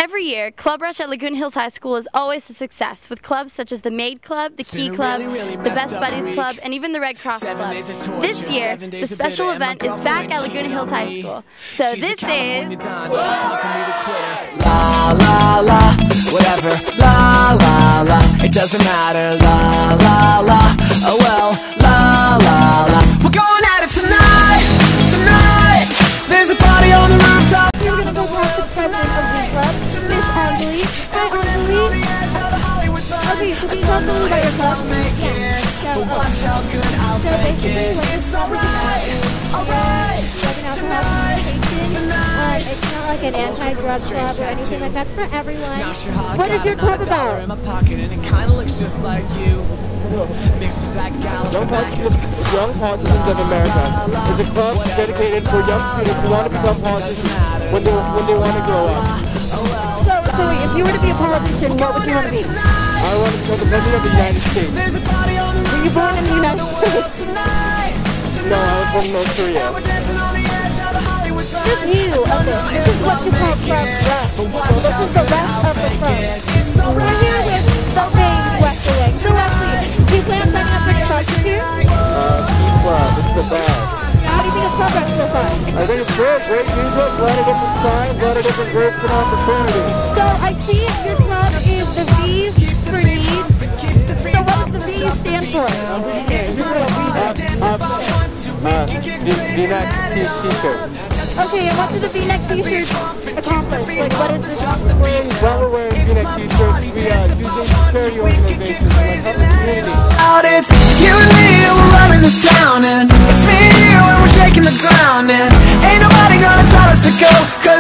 Every year, Club Rush at Laguna Hills High School is always a success, with clubs such as the Maid Club, the Key Club, the Best Buddies Club, and even the Red Cross Club. This year, the special event is back at Laguna Hills High School. So this is... La la la, whatever, la la la, it doesn't matter, la la la, oh well, la la la. We're going at it tonight, tonight, there's a party on the rooftop. We're gonna go talk to the president of the club, Miss Anjali. Hi Anjali. Okay, so can you tell me about your club? So basically, what this club is about is drug and alcohol communication. It's not like an anti-drug club or anything like that. It's for everyone. What is your club about? In my pocket and it kind of looks just like you. Mixed with Zach Young Politicians of America is a club dedicated for young students who want to become politicians when they want to grow up. So wait, if you were to be a politician, what would you want to be? I want to become the President of the United States. Were you born in the United States? No, I was born in North Korea. Just you. Okay, this is what you call club rush. So this is the rest of the club. We're here with the main Wesley. So Wesley, do you plan on signing up for your club this year? Key Club, it's the best. How do you think of club rush so far? I think it's great music, a lot of different signs, a lot of different groups and opportunities. So I see your club is the V's for need. So what does the V stand for? V-neck t-shirt. Okay, and what do the V-neck t-shirts accomplish? Like, what is this? While we're wearing V-neck t-shirts, we using charity organizations like help the community. It's you and me, we're running this town, and it's me and you, and we're shaking the ground, and ain't nobody gonna tell us to go.